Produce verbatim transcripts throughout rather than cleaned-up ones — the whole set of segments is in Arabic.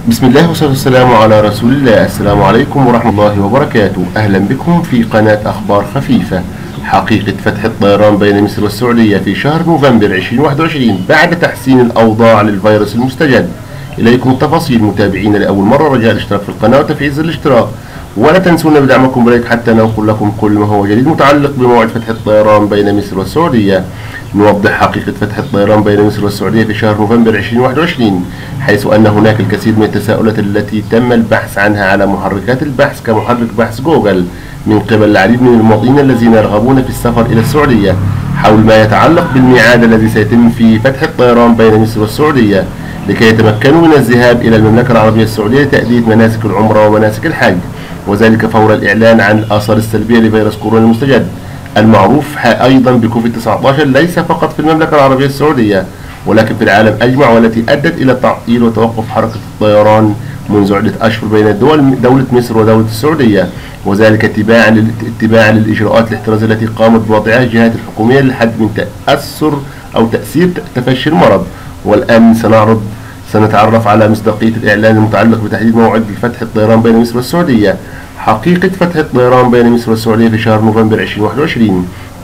بسم الله والصلاة والسلام على رسول الله. السلام عليكم ورحمة الله وبركاته. أهلا بكم في قناة أخبار خفيفة. حقيقة فتح الطيران بين مصر والسعودية في شهر نوفمبر ألفين وواحد وعشرين بعد تحسين الأوضاع للفيروس المستجد. إليكم التفاصيل متابعين لأول مرة، رجاء الاشتراك في القناة وتفعيل زر الاشتراك، ولا تنسونا بدعمكم بلايك حتى ننقل لكم كل ما هو جديد متعلق بموعد فتح الطيران بين مصر والسعودية. نوضح حقيقة فتح الطيران بين مصر والسعودية في شهر نوفمبر ألفين وواحد وعشرين، حيث أن هناك الكثير من التساؤلات التي تم البحث عنها على محركات البحث كمحرك بحث جوجل من قبل العديد من المواطنين الذين يرغبون في السفر إلى السعودية حول ما يتعلق بالميعاد الذي سيتم فيه فتح الطيران بين مصر والسعودية لكي يتمكنوا من الذهاب إلى المملكة العربية السعودية لتأدية مناسك العمرة ومناسك الحج، وذلك فور الإعلان عن الآثار السلبية لفيروس كورونا المستجد المعروف أيضا بكوفيد تسعة عشر، ليس فقط في المملكة العربية السعودية ولكن في العالم أجمع، والتي أدت إلى تعطيل وتوقف حركة الطيران منذ عدة أشهر بين الدول دولة مصر ودولة السعودية، وذلك اتباعا اتباعا للإجراءات الاحترازية التي قامت بوضعها الجهات الحكومية للحد من تأثر أو تأثير تفشي المرض. والآن سنعرض سنتعرف على مصداقية الإعلان المتعلق بتحديد موعد فتح الطيران بين مصر والسعودية. حقيقة فتح الطيران بين مصر والسعودية في شهر نوفمبر ألفين وواحد وعشرين.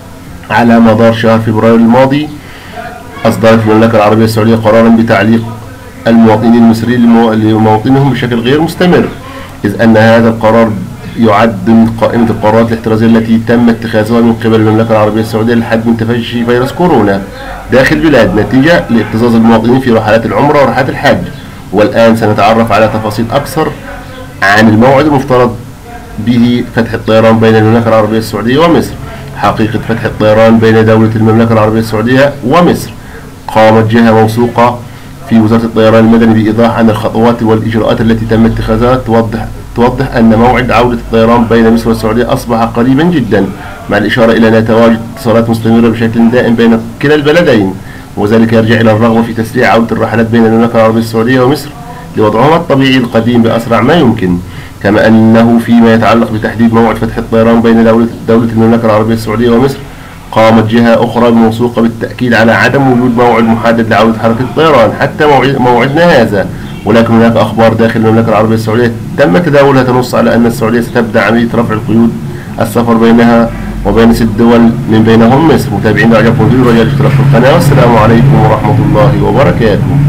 على مدار شهر فبراير الماضي أصدرت المملكة العربية السعودية قرارا بتعليق المواطنين المصريين لمواطنهم بشكل غير مستمر، إذ أن هذا القرار يعد من قائمة القرارات الاحترازية التي تم اتخاذها من قبل المملكة العربية السعودية للحد من تفشي فيروس كورونا داخل البلاد نتيجة لاكتظاظ المواطنين في رحلات العمرة ورحلات الحج. والآن سنتعرف على تفاصيل أكثر عن الموعد المفترض به فتح الطيران بين المملكة العربية السعودية ومصر. حقيقة فتح الطيران بين دولة المملكة العربية السعودية ومصر. قامت جهة موثوقة في وزارة الطيران المدني بإيضاح عن الخطوات والإجراءات التي تم اتخاذها توضح توضح أن موعد عودة الطيران بين مصر والسعودية أصبح قريبا جدا، مع الإشارة إلى أن تواجد اتصالات مستمرة بشكل دائم بين كلا البلدين، وذلك يرجع إلى الرغبة في تسريع عودة الرحلات بين المملكة العربية السعودية ومصر لوضعهما الطبيعي القديم بأسرع ما يمكن. كما أنه فيما يتعلق بتحديد موعد فتح الطيران بين دولة, دولة المملكة العربية السعودية ومصر، قامت جهة أخرى موثوقة بالتأكيد على عدم وجود موعد محدد لعودة حركة الطيران حتى موعدنا هذا، ولكن هناك أخبار داخل المملكة العربية السعودية تم تداولها تنص على أن السعودية ستبدأ عملية رفع القيود السفر بينها وبين ست دول من بينهم مصر. متابعينا، أعجبكم الفيديو رجاء الاشتراك في القناة، والسلام عليكم ورحمة الله وبركاته.